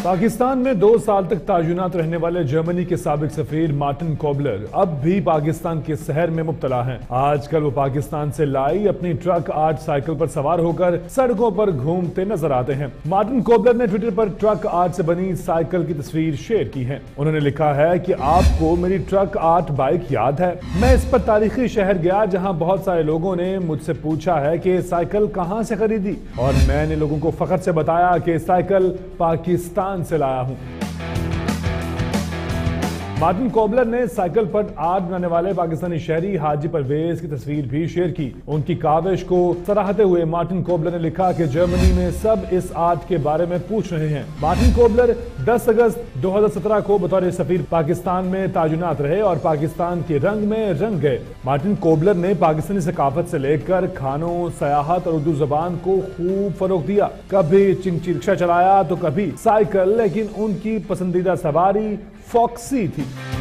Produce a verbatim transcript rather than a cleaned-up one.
پاکستان میں دو سال تک تعینات رہنے والے جرمنی کے سابق سفیر مارٹن کوبلر اب بھی پاکستان کے سحر میں مبتلا ہیں۔ آج کل وہ پاکستان سے لائی اپنی ٹرک آرٹ سائیکل پر سوار ہو کر سڑکوں پر گھومتے نظر آتے ہیں۔ مارٹن کوبلر نے ٹویٹر پر ٹرک آرٹ سے بنی سائیکل کی تصویر شیئر کی ہے۔ انہوں نے لکھا ہے کہ آپ کو میری ٹرک آرٹ بائک یاد ہے؟ میں اس پر تاریخی شہر گیا جہاں بہت سارے لوگوں نے مجھ سے پوچھا ہے کہ سائیکل کہاں سے خریدی، اور میں نے لوگوں کو فخر سے بتایا کہ سائیکل پاکستان سے لایا ہوں۔ مارٹن کوبلر نے سائیکل پر آرٹ بنانے والے پاکستانی شہری حاجی پرویز کی تصویر بھی شیئر کی۔ ان کی کاوش کو سراہتے ہوئے مارٹن کوبلر نے لکھا کہ جرمنی میں سب اس آرٹ کے بارے میں پوچھ رہے ہیں۔ مارٹن کوبلر دس اگست دو ہزار سترہ کو بطور سفیر پاکستان میں تعینات رہے اور پاکستان کے رنگ میں رنگ گئے۔ مارٹن کوبلر نے پاکستانی ثقافت سے لے کر کھانوں، سیاحت اور اردو زبان کو خوب فروغ دیا۔ کبھی چنگچی رکشہ چلایا تو کبھی سائیکل، لیکن ان کی پسندیدہ سواری فاکسی تھی۔